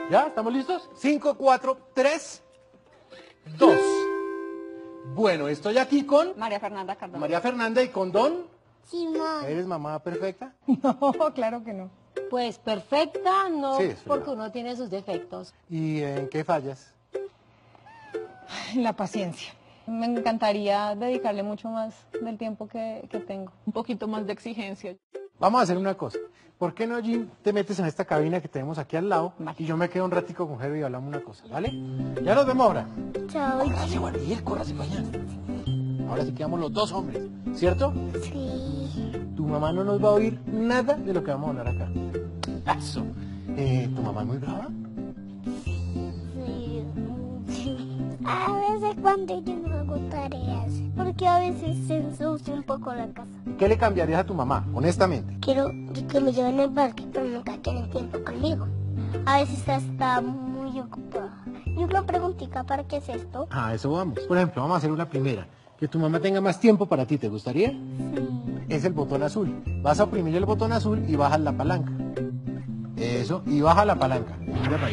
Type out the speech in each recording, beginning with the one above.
¿Ya? ¿Estamos listos? 5, 4, 3, 2. Bueno, estoy aquí con María Fernanda Cardona. María Fernanda y con Don. Simón. ¿Eres mamá perfecta? No, claro que no. Pues perfecta, no, Sí, es porque verdad. uno tiene sus defectos. ¿Y en qué fallas? La paciencia. Me encantaría dedicarle mucho más del tiempo que tengo. Un poquito más de exigencia. Vamos a hacer una cosa. ¿Por qué no, Jim, te metes en esta cabina que tenemos aquí al lado y yo me quedo un ratico con Jero y hablamos una cosa, ¿vale? Ya nos vemos ahora. Chao. Córrase, Guardiel, córrase para allá. Ahora sí quedamos los dos hombres, ¿cierto? Sí. Tu mamá no nos va a oír nada de lo que vamos a hablar acá. Eso. ¿Tu mamá es muy brava? Sí. A veces cuando yo no hago tareas, porque a veces se ensucia un poco la casa. ¿Qué le cambiarías a tu mamá, honestamente? Quiero que me lleven al parque, pero nunca tienen tiempo conmigo. A veces está muy ocupada. Y una preguntita, ¿para qué es esto? A eso vamos. Por ejemplo, vamos a hacer una primera. Que tu mamá tenga más tiempo para ti, ¿te gustaría? Sí. Es el botón azul. Vas a oprimir el botón azul y bajas la palanca. Eso, y baja la palanca. Mira para allá.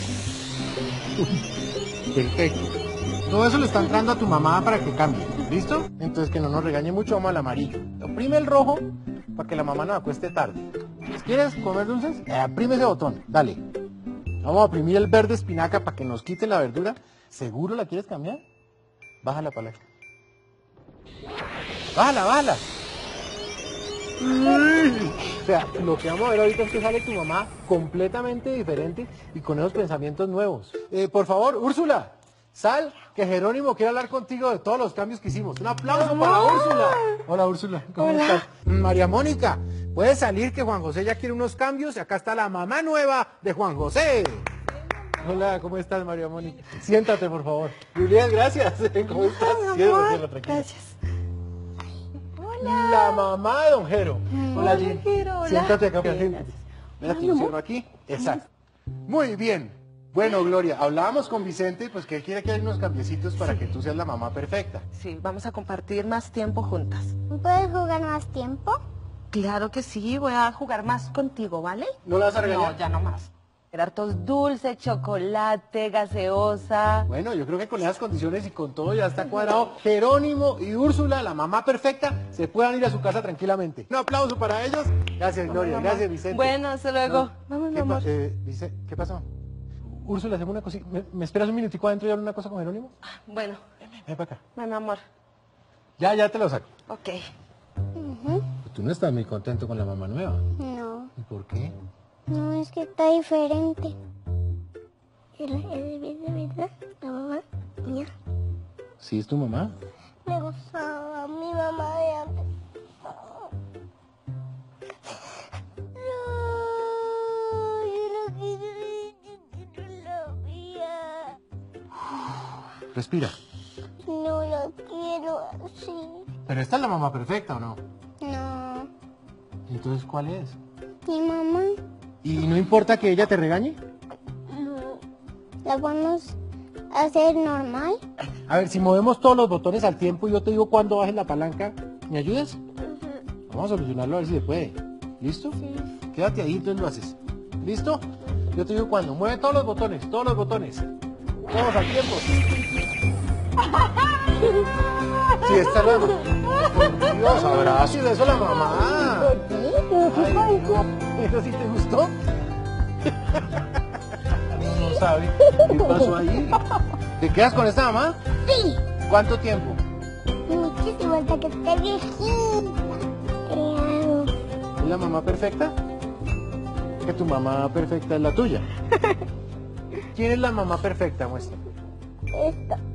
Perfecto. Todo eso le está entrando a tu mamá para que cambie. ¿Listo? Entonces que no nos regañe mucho, vamos al amarillo. Oprime el rojo para que la mamá no acueste tarde. ¿Quieres comer dulces? Aprime ese botón. Dale. Vamos a oprimir el verde espinaca para que nos quite la verdura. ¿Seguro la quieres cambiar? Baja la palanca. Bájala, bájala. O sea, lo que vamos a ver ahorita es que sale tu mamá completamente diferente y con esos pensamientos nuevos. Por favor, Úrsula, sal, que Jerónimo quiere hablar contigo de todos los cambios que hicimos. Un aplauso para Úrsula. Hola, Úrsula, ¿cómo estás? María Mónica, puedes salir que Juan José ya quiere unos cambios y acá está la mamá nueva de Juan José. Hola, ¿cómo estás, María Mónica? Siéntate, por favor. Julián, gracias. ¿Cómo estás? Cielo, tranquila. Gracias. La mamá de Don Jero. Hola, Jim. Jero, hola. Siéntate acá. Mira, te lo cierro aquí. Exacto. Muy bien. Bueno, Gloria, hablábamos con Vicente, pues que él quiere que haya unos cambiecitos para que tú seas la mamá perfecta. Sí, vamos a compartir más tiempo juntas. ¿Puedes jugar más tiempo? Claro que sí, voy a jugar más contigo, ¿vale? ¿No la vas a regañar? No, ya no más. Hartos dulce, chocolate, gaseosa. Bueno, yo creo que con esas condiciones y con todo ya está cuadrado. Jerónimo y Úrsula, la mamá perfecta, se puedan ir a su casa tranquilamente. Un aplauso para ellos. Gracias, Gloria. Gracias, Vicente. Bueno, hasta luego. No. Vamos, mi ¿Qué, amor. ¿Qué pasó? Úrsula, hacemos una cosita. ¿Me esperas un minutico adentro y hablo una cosa con Jerónimo? Bueno, Ven para acá. mi amor. Ya te lo saco. Ok. Tú no estás muy contento con la mamá nueva. No. ¿Y por qué? No, es que está diferente. ¿Es verdad? La mamá mía. ¿Sí es tu mamá? Me gustaba mi mamá de antes. No, yo no quiero decir que no la mía. Respira. No la quiero así. Pero esta es la mamá perfecta, ¿o no? No. Entonces, ¿cuál es? Mi mamá. ¿Y no importa que ella te regañe? No. La vamos a hacer normal. A ver, si movemos todos los botones al tiempo y yo te digo cuándo bajes la palanca, ¿me ayudas? Vamos a solucionarlo a ver si se puede. ¿Listo? Sí. Quédate ahí, entonces lo haces. ¿Listo? Yo te digo cuándo. Mueve todos los botones, todos los botones. Todos al tiempo. Sí, está la mamá. Dios, abrazo de eso a la mamá. Ay, no. ¿Eso sí te gustó? No sabe. ¿Qué pasó ahí? ¿Te quedas con esta mamá? Sí. ¿Cuánto tiempo? Muchísimo hasta que esté viejita. Te amo. ¿Es la mamá perfecta? Que tu mamá perfecta es la tuya. ¿Quién es la mamá perfecta? Muestra. Esta.